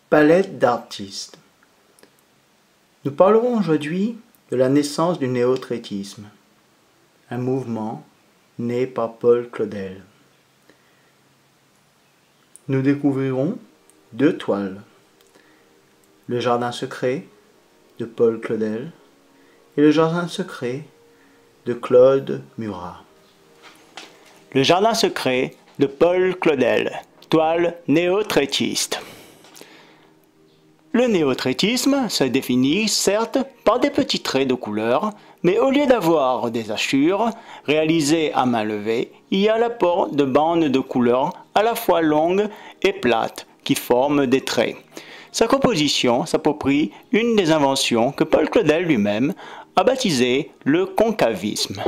Palette d'artistes. Nous parlerons aujourd'hui de la naissance du néo-trétisme, un mouvement né par Paul Claudel. Nous découvrirons deux toiles, Le Jardin secret de Paul Claudel et Le Jardin secret de Claude Murat. Le Jardin secret de Paul Claudel, toile néo-trétiste. Le néo-trétisme se définit certes par des petits traits de couleur, mais au lieu d'avoir des hachures réalisées à main levée, il y a l'apport de bandes de couleur à la fois longues et plates qui forment des traits. Sa composition s'approprie une des inventions que Paul Claudel lui-même a baptisé le concavisme.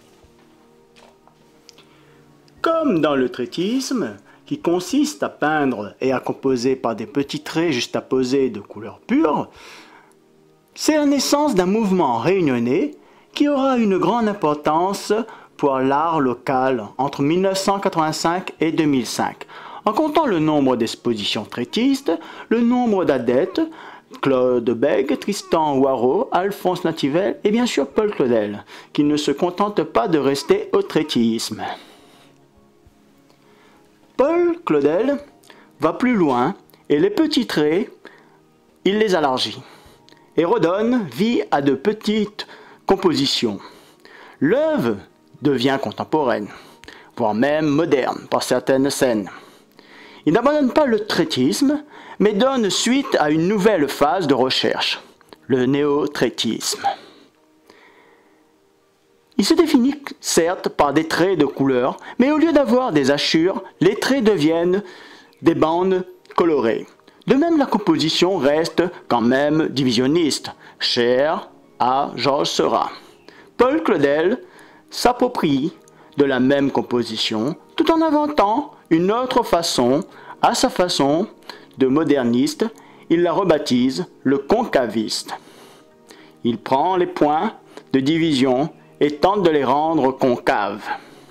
Comme dans le trétisme, qui consiste à peindre et à composer par des petits traits juxtaposés de couleurs pures, c'est la naissance d'un mouvement réunionnais qui aura une grande importance pour l'art local entre 1985 et 2005. En comptant le nombre d'expositions trétistes, le nombre d'adeptes, Claude Bègue, Tristan Waro, Alphonse Nativel et bien sûr Paul Claudel, qui ne se contente pas de rester au trétisme. Paul Claudel va plus loin et les petits traits, il les élargit et redonne vie à de petites compositions. L'œuvre devient contemporaine, voire même moderne par certaines scènes. Il n'abandonne pas le trétisme, mais donne suite à une nouvelle phase de recherche, le néo-trétisme. Il se définit certes par des traits de couleur, mais au lieu d'avoir des hachures, les traits deviennent des bandes colorées. De même, la composition reste quand même divisionniste, chère à Georges Seurat. Paul Claudel s'approprie de la même composition, tout en inventant une autre façon, à sa façon de moderniste, il la rebaptise le concaviste. Il prend les points de division et tente de les rendre concaves.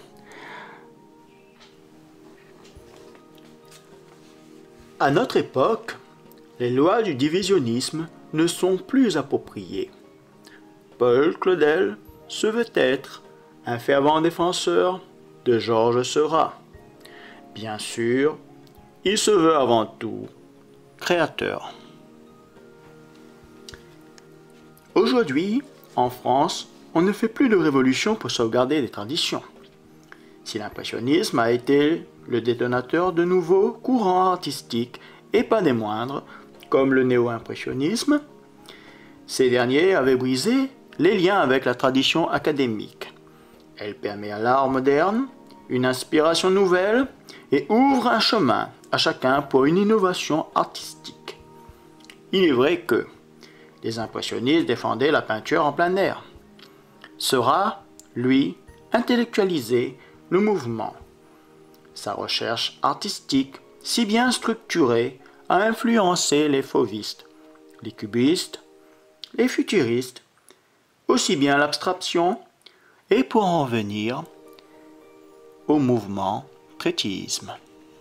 À notre époque, les lois du divisionnisme ne sont plus appropriées. Paul Claudel se veut être un fervent défenseur de Georges Seurat. Bien sûr, il se veut avant tout créateur. Aujourd'hui, en France, on ne fait plus de révolution pour sauvegarder les traditions. Si l'impressionnisme a été le détonateur de nouveaux courants artistiques, et pas des moindres, comme le néo-impressionnisme, ces derniers avaient brisé les liens avec la tradition académique. Elle permet à l'art moderne une inspiration nouvelle et ouvre un chemin à chacun pour une innovation artistique. Il est vrai que les impressionnistes défendaient la peinture en plein air. Seurat, lui, intellectualisait le mouvement. Sa recherche artistique, si bien structurée, a influencé les fauvistes, les cubistes, les futuristes, aussi bien l'abstraction, et pour en venir au mouvement trétisme.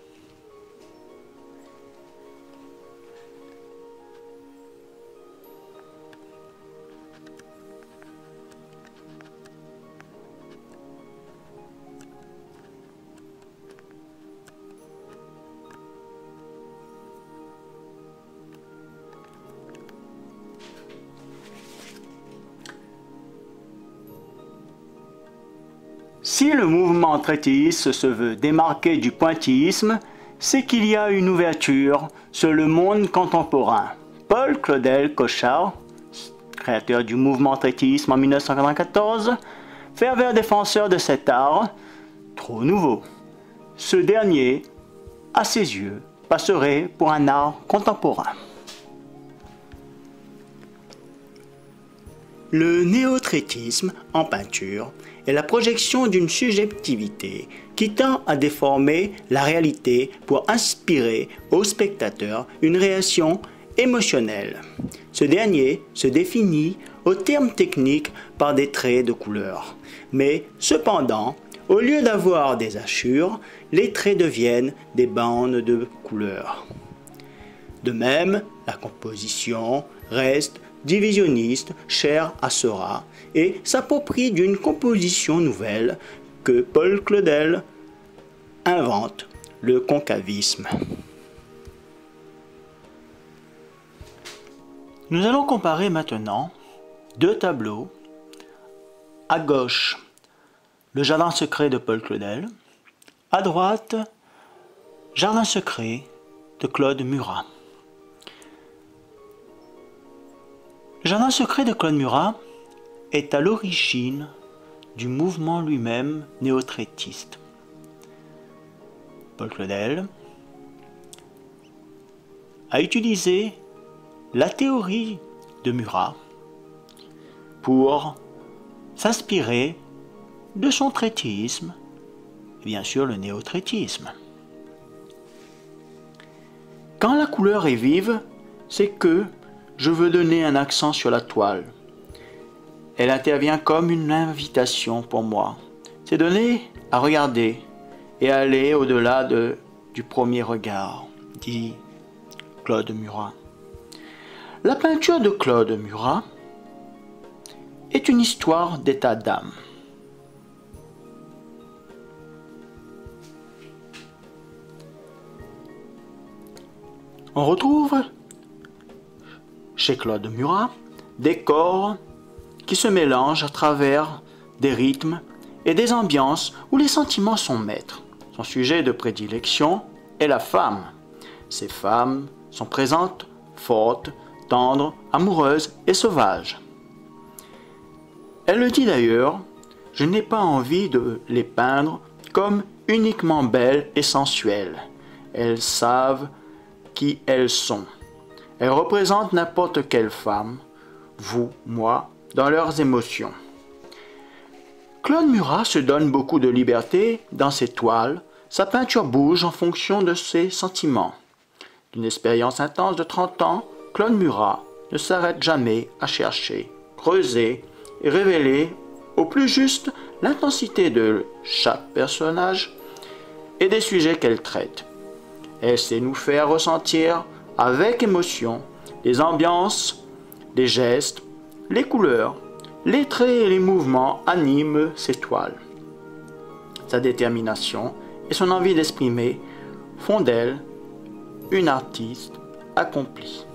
Si le mouvement trétiste se veut démarquer du pointillisme, c'est qu'il y a une ouverture sur le monde contemporain. Paul Claudel Cochard, créateur du mouvement trétisme en 1994, fervent défenseur de cet art, trop nouveau. Ce dernier, à ses yeux, passerait pour un art contemporain. Le néo-trétisme en peinture est la projection d'une subjectivité qui tend à déformer la réalité pour inspirer au spectateur une réaction émotionnelle. Ce dernier se définit au terme technique par des traits de couleur. Mais cependant, au lieu d'avoir des hachures, les traits deviennent des bandes de couleurs. De même, la composition reste divisionniste, chère à Seurat, et s'approprie d'une composition nouvelle que Paul Claudel invente, le concavisme. Nous allons comparer maintenant deux tableaux. À gauche, le jardin secret de Paul Claudel. À droite, jardin secret de Claude Murat. Le jardin secret de Claude Murat est à l'origine du mouvement lui-même néo-traitiste. Paul Claudel a utilisé la théorie de Murat pour s'inspirer de son traitisme, et bien sûr le néo-traitisme. Quand la couleur est vive, c'est que je veux donner un accent sur la toile. Elle intervient comme une invitation pour moi. C'est donner à regarder et aller au-delà du premier regard, dit Claude Murat. La peinture de Claude Murat est une histoire d'état d'âme. On retrouve chez Claude Murat des corps qui se mélangent à travers des rythmes et des ambiances où les sentiments sont maîtres. Son sujet de prédilection est la femme. Ces femmes sont présentes, fortes, tendres, amoureuses et sauvages. Elle le dit d'ailleurs, je n'ai pas envie de les peindre comme uniquement belles et sensuelles. Elles savent qui elles sont. Elles représentent n'importe quelle femme, vous, moi, dans leurs émotions. Claude Murat se donne beaucoup de liberté dans ses toiles. Sa peinture bouge en fonction de ses sentiments. D'une expérience intense de 30 ans, Claude Murat ne s'arrête jamais à chercher, creuser et révéler au plus juste l'intensité de chaque personnage et des sujets qu'elle traite. Elle sait nous faire ressentir avec émotion les ambiances, les gestes, les couleurs, les traits et les mouvements animent ses toiles. Sa détermination et son envie d'exprimer font d'elle une artiste accomplie.